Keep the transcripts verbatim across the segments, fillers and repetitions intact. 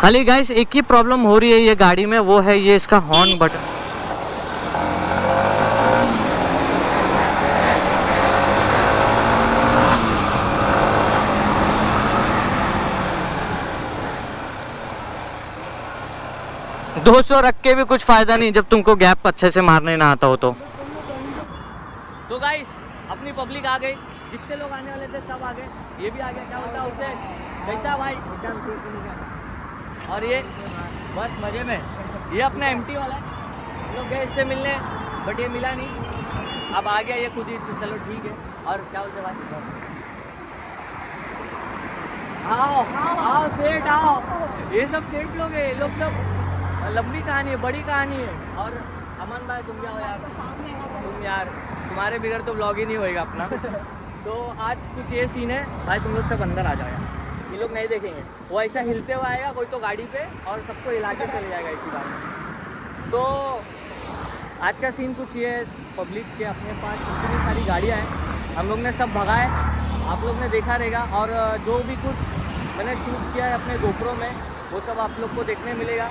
खाली गाइस एक ही प्रॉब्लम हो रही है ये गाड़ी में, वो है ये इसका हॉर्न बटन। दो सौ रख के भी कुछ फायदा नहीं जब तुमको गैप अच्छे से मारने ना आता हो तो। तो गाइस अपनी पब्लिक आ गई, जितने लोग आने वाले थे सब आ गए, ये भी आ गया। क्या होता है उसे, कैसा भाई? और ये बस मजे में, ये अपना एमटी वाला है, लोग गए इससे मिलने बट ये मिला नहीं, अब आ गया ये खुद ही, चलो ठीक है। और क्या बोलते भाई? आओ आओ सेठ आओ, ये सब सेठ लोग है, ये लोग सब लंबी कहानी है, बड़ी कहानी है। और अमन भाई तुम क्या हो यार, तुम यार तुम्हारे बिगड़ तो ब्लॉग ही नहीं होएगा अपना। तो आज कुछ ये सीन है भाई, तुम लोग सब अंदर आ जाओ यार, ये लोग नहीं देखेंगे। वो ऐसा हिलते हुए आएगा कोई तो गाड़ी पे और सबको हिला के चले जाएगा इसी बार में। तो आज का सीन कुछ ये है, पब्लिक के अपने पास इतनी सारी गाड़ियाँ हैं, हम लोग ने सब भगाए, आप लोग ने देखा रहेगा। और जो भी कुछ मैंने शूट किया है अपने गोप्रो में वो सब आप लोग को देखने मिलेगा।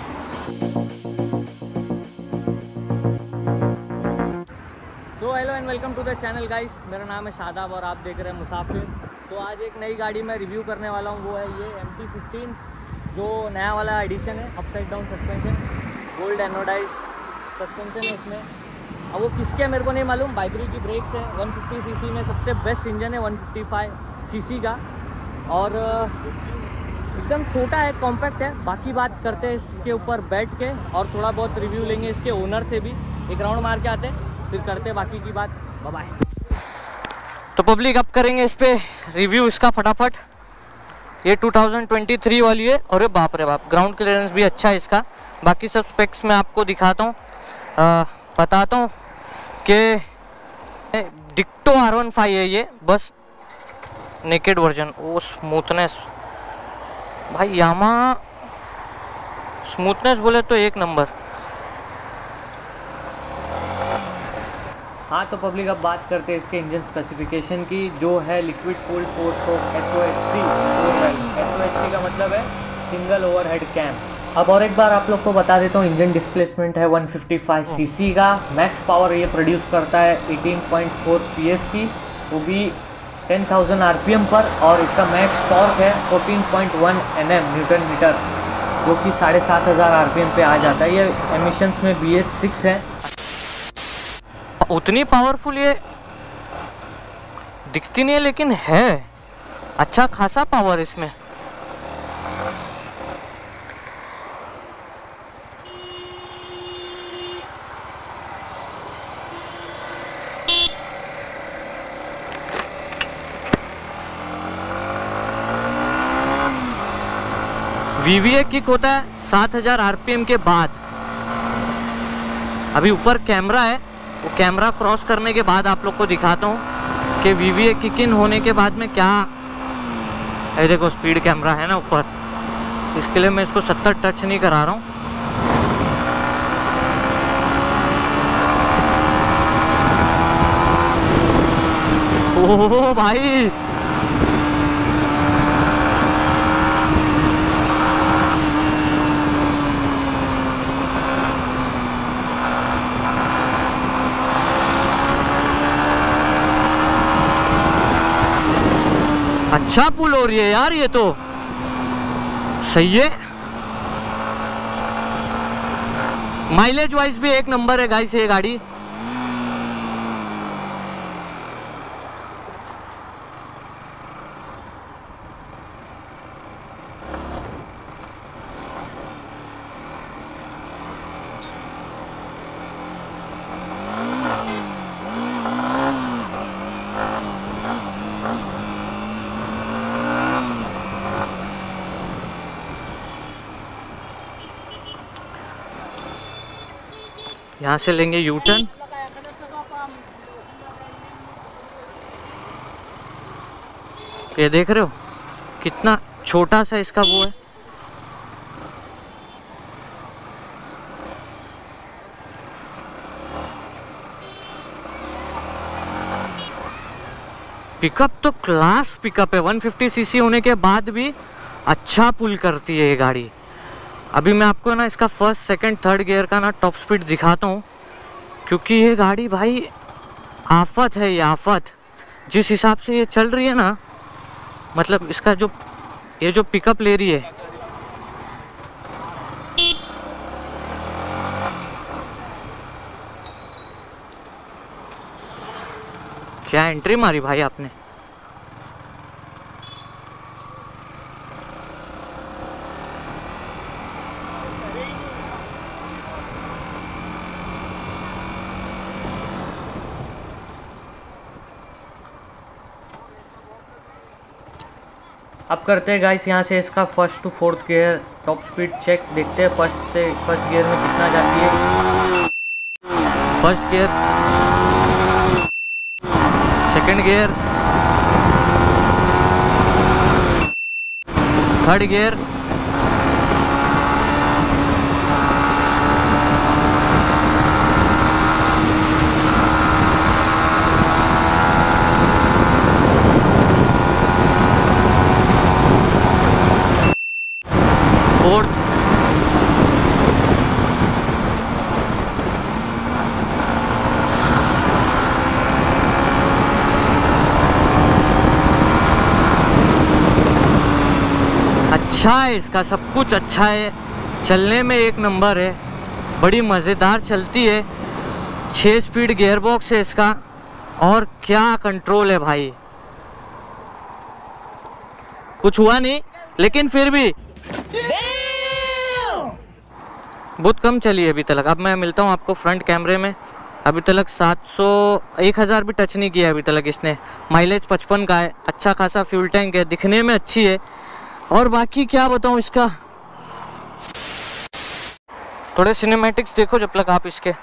So hello and welcome to the channel guys, मेरा नाम है शादाब और आप देख रहे हैं मुसाफिर। तो आज एक नई गाड़ी मैं रिव्यू करने वाला हूँ, वो है ये एम टी फिफ्टीन, जो नया वाला एडिशन है, upside down suspension, gold anodize suspension है उसमें। अब वो किसके मेरे को नहीं मालूम, बाइबरी की ब्रेक्स है, वन फिफ्टी सीसी में सबसे बेस्ट इंजन है वन फिफ्टी फाइव सीसी का, और एकदम छोटा है, कॉम्पैक्ट है। बाकी बात करते हैं इसके ऊपर बैठ के और थोड़ा बहुत रिव्यू लेंगे इसके ओनर से भी, एक राउंड मार के आते हैं फिर करते हैं बाकी की बात। Bye bye. तो पब्लिक अब करेंगे इस पे रिव्यू इसका फटाफट। ये टू थाउजेंड ट्वेंटी थ्री वाली है, और बाप रे बाप ग्राउंड क्लियरेंस भी अच्छा है इसका। बाकी सब स्पेक्स मैं आपको दिखाता हूँ, बताता हूँ कि डिक्टो आर वन फाइव है ये, बस नेकेड वर्जन। वो स्मूथनेस भाई, यामा स्मूथनेस बोले तो एक नंबर। हाँ तो पब्लिक अब बात करते हैं इसके इंजन स्पेसिफिकेशन की, जो है liquid cooled four stroke S O H C. S O H C का मतलब है सिंगल ओवरहेड कैम। अब और एक बार आप लोग को बता देता हूँ, इंजन डिस्प्लेसमेंट है वन फिफ्टी फाइव सीसी का, मैक्स पावर ये प्रोड्यूस करता है एटीन पॉइंट फोर पीएस की, वो भी टेन थाउजेंड आरपीएम पर, और इसका मैक्स टॉर्क है fourteen point one NM newton metre, जो कि साढ़े सात हज़ार आरपीएम पे आ जाता है। ये एमिशंस में बी एस सिक्स है। उतनी पावरफुल ये दिखती नहीं है, लेकिन है अच्छा खासा पावर इसमें। वीवीए किक होता है सात हज़ार आरपीएम के बाद। अभी ऊपर कैमरा है, वो कैमरा क्रॉस करने के बाद आप लोग को दिखाता हूँ कि वीवीए किक इन होने के बाद में क्या है। देखो स्पीड कैमरा है ना ऊपर, इसके लिए मैं इसको सत्तर टच नहीं करा रहा हूँ। ओह भाई अच्छा पुल हो रही है यार, ये तो सही है। माइलेज वाइज भी एक नंबर है गाइस ये गाड़ी। यहाँ से लेंगे यू टर्न, ये देख रहे हो कितना छोटा सा इसका वो है। पिकअप तो क्लास पिकअप है, वन फिफ्टी सीसी होने के बाद भी अच्छा पुल करती है ये गाड़ी। अभी मैं आपको ना इसका फर्स्ट सेकंड थर्ड गियर का ना टॉप स्पीड दिखाता हूँ, क्योंकि ये गाड़ी भाई आफत है, ये आफत। जिस हिसाब से ये चल रही है ना, मतलब इसका जो ये जो पिकअप ले रही है, क्या एंट्री मारी भाई आपने। अब करते हैं गाइस यहाँ से इसका first to fourth gear top speed check, देखते हैं फर्स्ट से फर्स्ट गियर में कितना जाती है। First gear, second gear, third gear, fourth, अच्छा है, इसका सब कुछ अच्छा है, चलने में एक नंबर है, बड़ी मज़ेदार चलती है। छः स्पीड गियर बॉक्स है इसका, और क्या कंट्रोल है भाई, कुछ हुआ नहीं लेकिन फिर भी बहुत कम चली है अभी तक। अब मैं मिलता हूँ आपको फ्रंट कैमरे में। अभी तक सात सौ एक हज़ार भी टच नहीं किया अभी तक इसने। माइलेज पचपन का है, अच्छा खासा फ्यूल टैंक है, दिखने में अच्छी है। और बाकी क्या बताऊँ इसका, थोड़े सिनेमैटिक्स देखो जब तक आप इसके।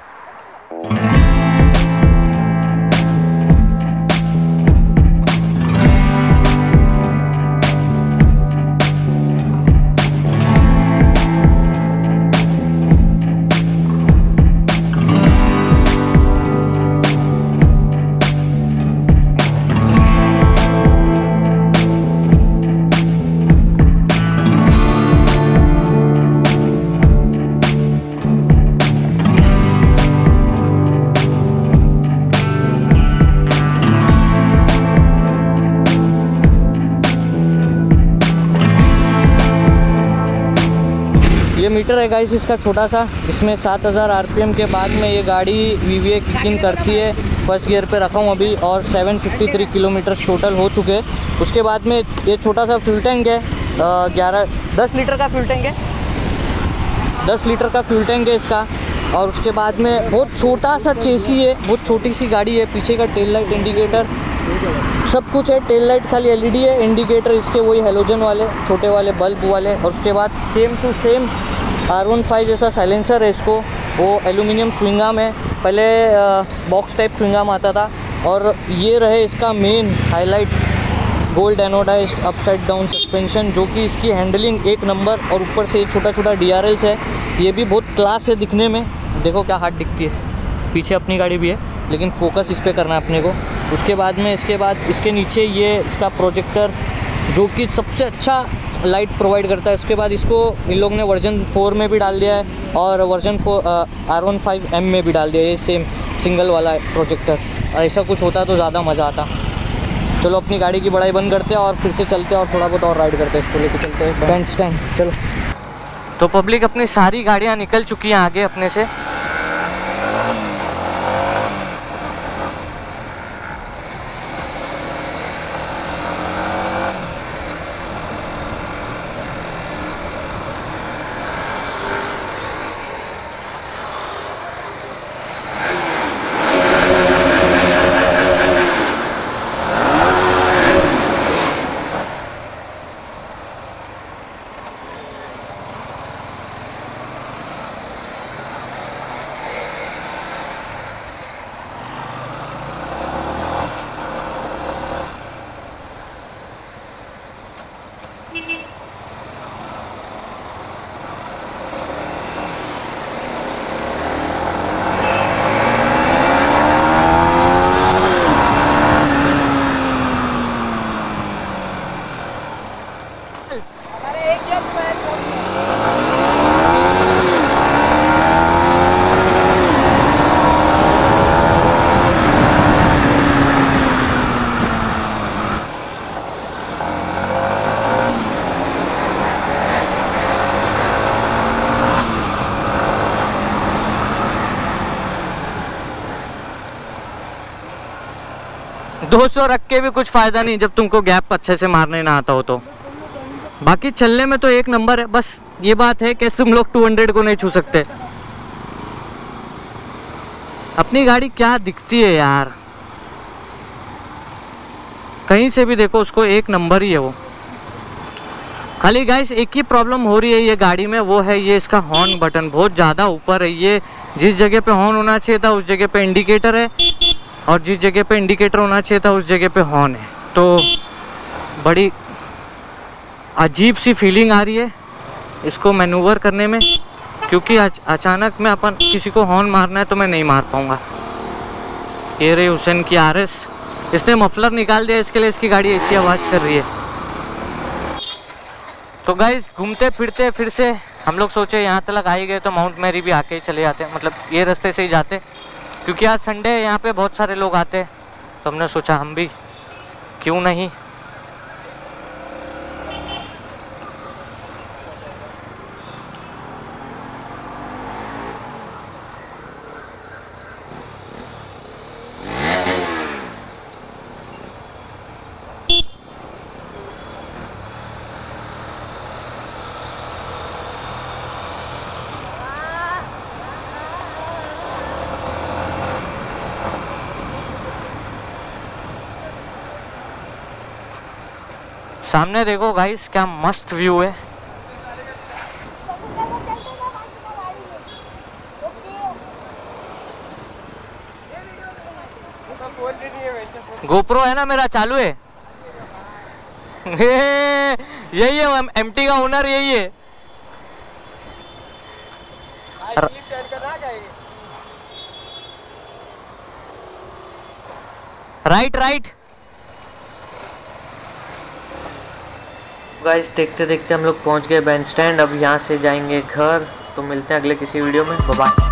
ये मीटर है गाइस इसका छोटा सा, इसमें सात हज़ार आरपीएम के बाद में ये गाड़ी वीवीए किकिंग करती है। फर्स्ट गियर पे रखा हूँ अभी, और सात सौ तिरेपन किलोमीटर टोटल हो चुके हैं। उसके बाद में ये छोटा सा फ्यूल टैंक है, ग्यारह दस लीटर का फ्यूल टैंक है, दस लीटर का फ्यूल टैंक है इसका। और उसके बाद में बहुत छोटा सा चेसी है, बहुत छोटी सी गाड़ी है। पीछे का टेल लाइट इंडिकेटर सब कुछ है, टेल लाइट खाली एलईडी है, इंडिकेटर इसके वही हेलोजन वाले छोटे वाले बल्ब वाले। और उसके बाद same to same R one five जैसा साइलेंसर है इसको, वो एल्यूमिनियम स्विंगाम है, पहले बॉक्स टाइप स्विंगाम आता था। और ये रहे इसका main highlight, gold anodized upside down suspension, जो कि इसकी हैंडलिंग एक नंबर। और ऊपर से छोटा छोटा डी आर एल्स है, ये भी बहुत क्लास है दिखने में। देखो क्या हार्ड दिखती है, पीछे अपनी गाड़ी भी है लेकिन फोकस इस पर करना है अपने को। उसके बाद में इसके बाद इसके नीचे ये इसका प्रोजेक्टर, जो कि सबसे अच्छा लाइट प्रोवाइड करता है। उसके बाद इसको इन लोग ने वर्जन फोर में भी डाल दिया है, और version four R one five M में भी डाल दिया है, ये सेम सिंगल वाला प्रोजेक्टर। और ऐसा कुछ होता तो ज़्यादा मज़ा आता। चलो अपनी गाड़ी की बड़ाई बंद करते हैं और फिर से चलते हैं और थोड़ा बहुत और राइड करते हैं, इसको लेके चलते हैं बेंच टाइम। चलो, तो पब्लिक अपनी सारी गाड़ियाँ निकल चुकी हैं आगे अपने से। दो सौ रख के भी कुछ फ़ायदा नहीं जब तुमको गैप अच्छे से मारने ना आता हो तो। बाकी चलने में तो एक नंबर है, बस ये बात है कि तुम लोग दो सौ को नहीं छू सकते। अपनी गाड़ी क्या दिखती है यार, कहीं से भी देखो उसको एक नंबर ही है वो। खाली गाइस एक ही प्रॉब्लम हो रही है ये गाड़ी में, वो है ये इसका हॉर्न बटन बहुत ज़्यादा ऊपर है। ये जिस जगह पे हॉर्न होना चाहिए था उस जगह पे इंडिकेटर है, और जिस जगह पे इंडिकेटर होना चाहिए था उस जगह पे हॉर्न है। तो बड़ी अजीब सी फीलिंग आ रही है इसको मैनूवर करने में, क्योंकि अचानक में अपन किसी को हॉर्न मारना है तो मैं नहीं मार पाऊँगा। ये रही हुसैन की आर एस, इसने मफलर निकाल दिया, इसके लिए इसकी गाड़ी ऐसी आवाज़ कर रही है। तो गाइस घूमते फिरते फिर से हम लोग सोचे यहाँ तक आ ही गए तो माउंट मैरी भी आके ही चले जाते हैं, मतलब ये रास्ते से ही जाते, क्योंकि आज संडे है, यहाँ पे बहुत सारे लोग आते हैं, तो हमने सोचा हम भी क्यों नहीं। सामने देखो गाइस क्या मस्त व्यू है। गोप्रो है ना मेरा चालू है। यही है एमटी का ओनर, यही है। राइट राइट गाइस, देखते देखते हम लोग पहुंच गए बैंड स्टैंड। अब यहाँ से जाएंगे घर, तो मिलते हैं अगले किसी वीडियो में। Bye bye.